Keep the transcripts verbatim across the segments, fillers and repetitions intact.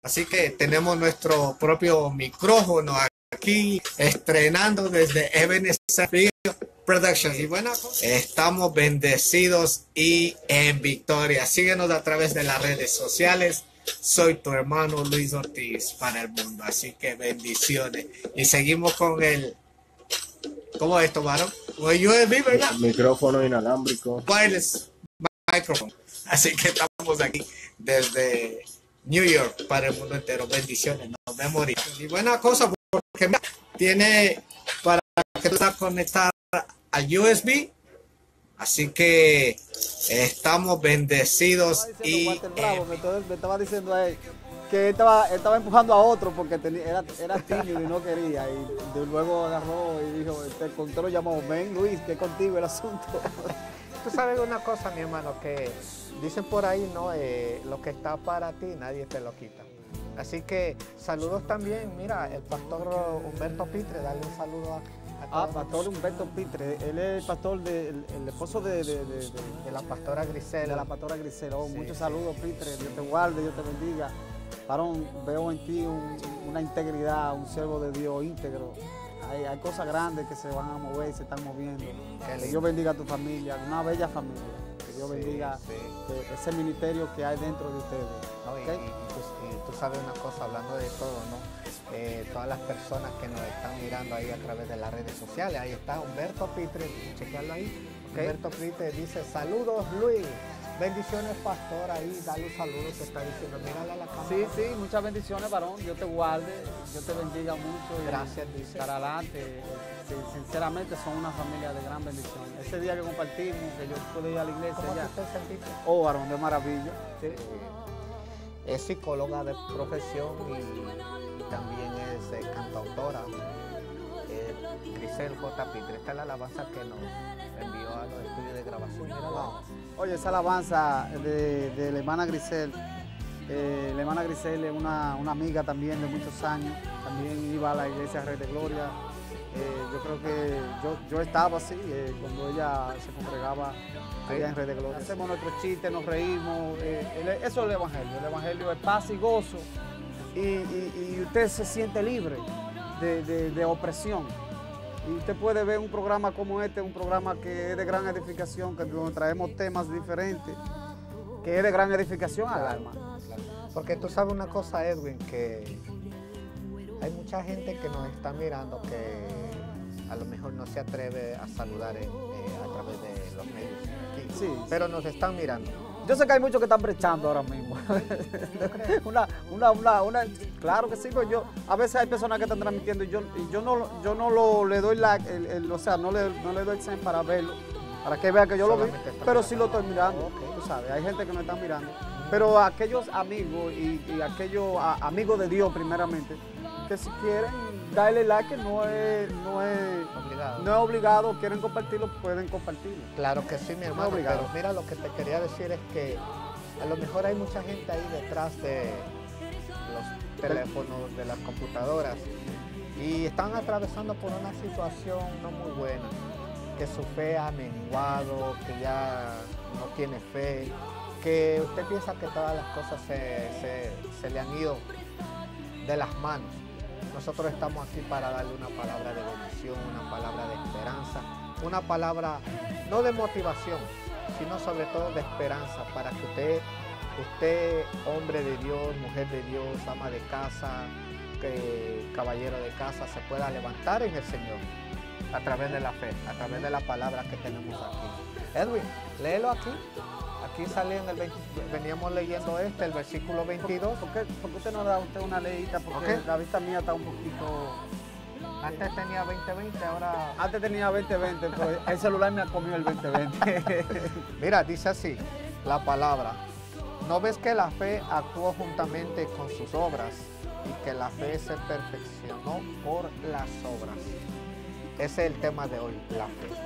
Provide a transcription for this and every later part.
Así que tenemos nuestro propio micrófono aquí, estrenando desde Ebenezer Productions. Y bueno, estamos bendecidos y en victoria. Síguenos a través de las redes sociales. Soy tu hermano Luis Ortiz para el mundo. Así que bendiciones. Y seguimos con el... ¿Cómo es esto, varón? Con el U S B, ¿verdad? Micrófono inalámbrico. Wireless microphone. Así que estamos aquí desde New York para el mundo entero. Bendiciones. Nos vemos ahorita. Y buena cosa, porque mira, tiene para que tú estás conectado al U S B. Así que estamos bendecidos y Bravo, me, estaba, me estaba diciendo a él que él estaba, él estaba empujando a otro porque tenía, era, era tímido y no quería, y de, luego agarró y dijo, te encontró, lo llamó, ven Luis, que es contigo el asunto. Tú sabes una cosa, mi hermano, que dicen por ahí, ¿no? Eh, lo que está para ti, nadie te lo quita. Así que saludos también, mira, el pastor Humberto Pitre, dale un saludo a... Ah, pastor Humberto Pitre, él es el pastor, de, el, el esposo de, de, de, de, de la pastora Grisela. De la pastora Grisela. Oh, sí, muchos sí. Saludos, Pitre, Dios te guarde, Dios te bendiga. Varón, veo en ti un, una integridad, un siervo de Dios íntegro. Hay, hay cosas grandes que se van a mover y se están moviendo. Que Dios bendiga a tu familia, una bella familia. Que Dios sí, bendiga sí. Que ese ministerio que hay dentro de ustedes. No, ¿okay? y, y, y, tú, y tú sabes una cosa, hablando de todo, ¿no? Eh, todas las personas que nos están mirando ahí a través de las redes sociales. Ahí está Humberto Pitre, chequearlo ahí. Okay. Humberto Pitre dice, saludos Luis, bendiciones pastor, ahí dale un saludo que está diciendo, mírala a la cámara. Sí, sí, muchas bendiciones varón, Dios te guarde, Dios te bendiga mucho. Gracias, dice. Para adelante, sí, sinceramente son una familia de gran bendición. Ese día que compartimos, que yo pude ir a la iglesia. ¿Cómo ya. te sentiste? Oh, varón, de maravilla. Sí. Eh, es psicóloga de profesión y también es eh, cantautora, eh, Grisel J. Pitre. Esta es la alabanza que nos envió a los estudios de grabación. Wow. Oye, esa alabanza de, de la hermana Grisel, eh, la hermana Grisel es una, una amiga también de muchos años, también iba a la iglesia Red de Gloria. Eh, yo creo que yo, yo estaba así eh, cuando ella se congregaba allá en Red de Gloria. Hacemos nuestros chistes, nos reímos, eh, el, eso es el evangelio, el evangelio es paz y gozo. Y, y, y usted se siente libre de, de, de opresión. Y usted puede ver un programa como este, un programa que es de gran edificación, que donde traemos temas diferentes, que es de gran edificación al alma. Claro. Porque tú sabes una cosa, Edwin, que hay mucha gente que nos está mirando que a lo mejor no se atreve a saludar eh, a través de los medios aquí, sí, pero nos están mirando. Yo sé que hay muchos que están brechando ahora mismo. una, una, una, una, claro que sí, pero yo, a veces hay personas que están transmitiendo y yo, y yo no, yo no lo, le doy la, el, el, o sea, no le, no le doy el sen para verlo, para que vea que yo Solamente lo vi, pero mirando. Sí lo estoy mirando, okay. Tú sabes, hay gente que no está mirando. Pero aquellos amigos y, y aquellos a, amigos de Dios primeramente, que si quieren darle like, no es, no es obligado. No es obligado, quieren compartirlo, pueden compartirlo. Claro que sí, mi hermano, no es pero mira, lo que te quería decir es que a lo mejor hay mucha gente ahí detrás de los teléfonos, de las computadoras, y están atravesando por una situación no muy buena, que su fe ha menguado, que ya no tiene fe, que usted piensa que todas las cosas se, se, se le han ido de las manos. Nosotros estamos aquí para darle una palabra de bendición, una palabra de esperanza, una palabra no de motivación, sino sobre todo de esperanza, para que usted, usted hombre de Dios, mujer de Dios, ama de casa, que, caballero de casa, se pueda levantar en el Señor a través de la fe, a través de la palabra que tenemos aquí. Edwin, léelo aquí. Aquí sale en el veinte, veníamos leyendo este, el versículo veintidós. ¿Por qué, por qué usted no da usted una leída? Porque okay. La vista mía está un poquito... Antes tenía veinte veinte, ahora... Antes tenía veinte veinte, pero el celular me ha comido el veinte veinte. Mira, dice así, la palabra. ¿No ves que la fe actuó juntamente con sus obras y que la fe se perfeccionó por las obras? Ese es el tema de hoy, la fe.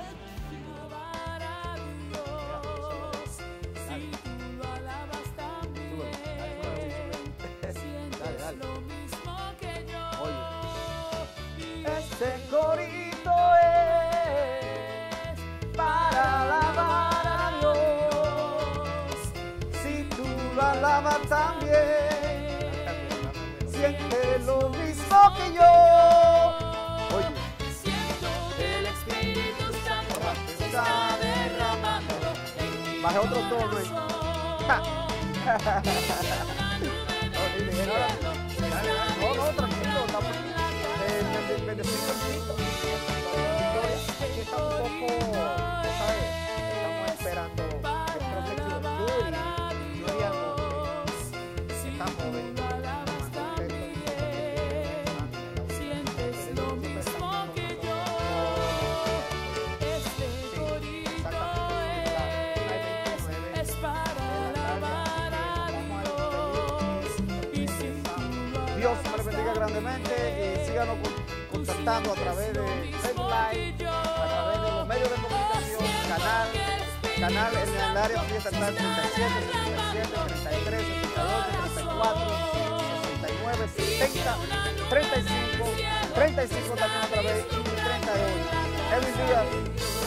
Este corito es para alabar a Dios. Si tú lo alabas también, otro tono ahí. No, no, tranquilo, estamos bendecidos. Aquí está un poco, ¿sabes? Estamos esperando el proceso de Yuri, Yuri Almonte, está joven. Dios me les bendiga grandemente y síganos contactando a través de Facebook Live, a través de los medios de comunicación, canal, canal en el área fiesta está treinta y siete, sesenta y siete, treinta y tres, sesenta y ocho, treinta y cuatro, sesenta y nueve, setenta, treinta y cinco, treinta y cinco también a través y treinta y ocho. Edwin Díaz.